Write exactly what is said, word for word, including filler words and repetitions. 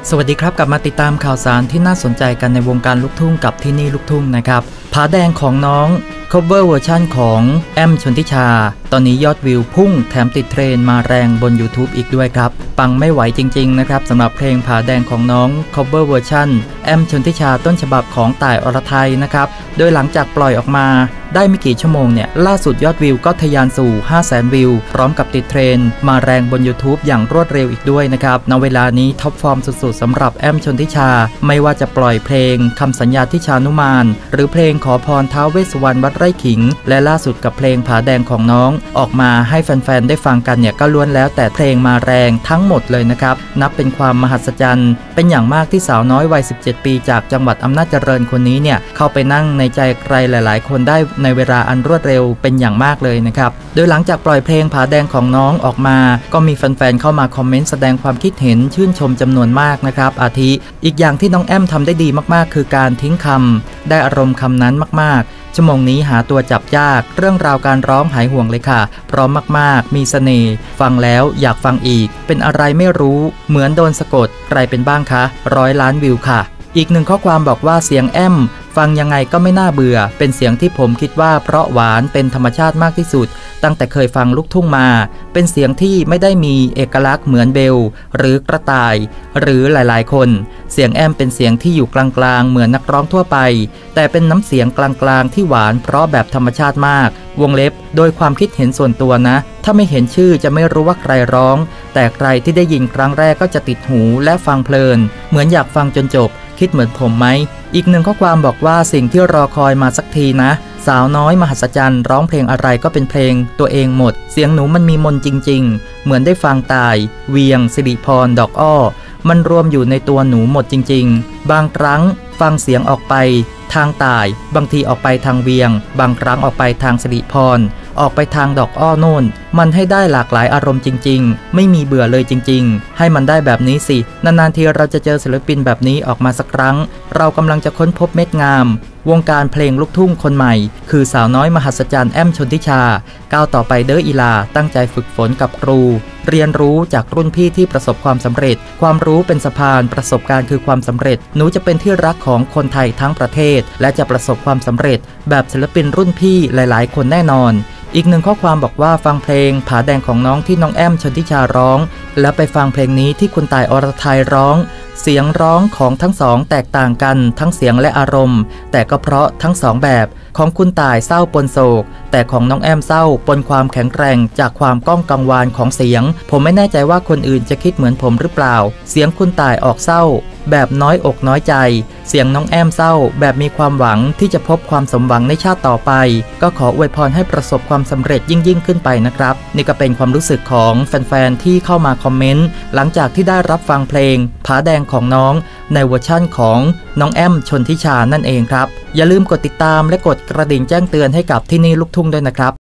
สวัสดีครับกลับมาติดตามข่าวสารที่น่าสนใจกันในวงการลูกทุ่งกับที่นี่ลูกทุ่งนะครับผาแดงของน้อง cover เวอร์ชันของแอมชนทิชาตอนนี้ยอดวิวพุ่งแถมติดเทรนด์มาแรงบน YouTube อีกด้วยครับปังไม่ไหวจริงๆนะครับสำหรับเพลงผาแดงของน้อง cover เวอร์ชันแอมชนทิชาต้นฉบับของต่ายอรไทยนะครับโดยหลังจากปล่อยออกมาได้ไม่กี่ชั่วโมงเนี่ยล่าสุดยอดวิวก็ทะยานสู่ ห้าแสน วิวพร้อมกับติดเทรนด์มาแรงบน YouTube อย่างรวดเร็วอีกด้วยนะครับณเวลานี้ท็อปฟอร์มสุดๆสำหรับแอมชนทิชาไม่ว่าจะปล่อยเพลงคำสัญญาที่ชานุมานหรือเพลงขอพรท้าวเวสสุวรรณวัดไร่ขิงและล่าสุดกับเพลงผาแดงของน้องออกมาให้แฟนๆได้ฟังกันเนี่ยก็ล้วนแล้วแต่เพลงมาแรงทั้งหมดเลยนะครับนับเป็นความมหัศจรรย์เป็นอย่างมากที่สาวน้อยวัยสิบเจ็ดปีจากจังหวัดอำนาจเจริญคนนี้เนี่ยเข้าไปนั่งในใจใครหลายๆคนได้ในเวลาอันรวดเร็วเป็นอย่างมากเลยนะครับโดยหลังจากปล่อยเพลงผาแดงของน้องออกมาก็มีแฟนๆเข้ามาคอมเมนต์แสดงความคิดเห็นชื่นชมจำนวนมากนะครับอาทิอีกอย่างที่น้องแอมทำได้ดีมากๆคือการทิ้งคำได้อารมณ์คำนั้นมากๆชั่วโมงนี้หาตัวจับยากเรื่องราวการร้องหายห่วงเลยค่ะพร้อมมากๆมีเสน่ห์ฟังแล้วอยากฟังอีกเป็นอะไรไม่รู้เหมือนโดนสะกดใครเป็นบ้างคะร้อยล้านวิวค่ะอีกหนึ่งข้อความบอกว่าเสียงแอมฟังยังไงก็ไม่น่าเบื่อเป็นเสียงที่ผมคิดว่าเพราะหวานเป็นธรรมชาติมากที่สุดตั้งแต่เคยฟังลูกทุ่งมาเป็นเสียงที่ไม่ได้มีเอกลักษณ์เหมือนเบลหรือกระต่ายหรือหลายๆคนเสียงแอมเป็นเสียงที่อยู่กลางๆเหมือนนักร้องทั่วไปแต่เป็นน้ำเสียงกลางๆที่หวานเพราะแบบธรรมชาติมากวงเล็บโดยความคิดเห็นส่วนตัวนะถ้าไม่เห็นชื่อจะไม่รู้ว่าใครร้องแต่ใครที่ได้ยินครั้งแรกก็จะติดหูและฟังเพลินเหมือนอยากฟังจนจบคิดเหมือนผมไหมอีกหนึ่งข้อความบอกว่าสิ่งที่รอคอยมาสักทีนะสาวน้อยมหัศจรรย์ร้องเพลงอะไรก็เป็นเพลงตัวเองหมดเสียงหนูมันมีมนต์จริงๆเหมือนได้ฟังตายเวียงสิริพรดอกอ้อมันรวมอยู่ในตัวหนูหมดจริงๆบางครั้งฟังเสียงออกไปทางตายบางทีออกไปทางเวียงบางครั้งออกไปทางสิริพรออกไปทางดอกอ้อโน่นมันให้ได้หลากหลายอารมณ์จริงๆไม่มีเบื่อเลยจริงๆให้มันได้แบบนี้สินานๆทีเราจะเจอศิลปินแบบนี้ออกมาสักครั้งเรากำลังจะค้นพบเม็ดงามวงการเพลงลูกทุ่งคนใหม่คือสาวน้อยมหัศจรรย์แอมชนทิชาก้าวต่อไปเด้ออีลาตั้งใจฝึกฝนกับครูเรียนรู้จากรุ่นพี่ที่ประสบความสำเร็จความรู้เป็นสะพานประสบการณ์คือความสำเร็จหนูจะเป็นที่รักของคนไทยทั้งประเทศและจะประสบความสำเร็จแบบศิลปินรุ่นพี่หลายๆคนแน่นอนอีกหนึ่งข้อความบอกว่าฟังเพลงผาแดงของน้องที่น้องแอมชนทิชาร้องแล้วไปฟังเพลงนี้ที่คุณต่ายอรไทยร้องเสียงร้องของทั้งสองแตกต่างกันทั้งเสียงและอารมณ์แต่ก็เพราะทั้งสองแบบของคุณต่ายเศร้าปนโศกแต่ของน้องแอมเศร้าปนความแข็งแกร่งจากความก้องกังวานของเสียงผมไม่แน่ใจว่าคนอื่นจะคิดเหมือนผมหรือเปล่าเสียงคุณต่ายออกเศร้าแบบน้อยอกน้อยใจเสียงน้องแอมเศร้าแบบมีความหวังที่จะพบความสมหวังในชาติต่อไปก็ขออวยพรให้ประสบความสำเร็จยิ่งยิ่งขึ้นไปนะครับนี่ก็เป็นความรู้สึกของแฟนๆที่เข้ามาคอมเมนต์หลังจากที่ได้รับฟังเพลงผาแดงของน้องในเวอร์ชั่นของน้องแอมชนทิชานั่นเองครับอย่าลืมกดติดตามและกดกระดิ่งแจ้งเตือนให้กับที่นี่ลูกทุ่งด้วยนะครับ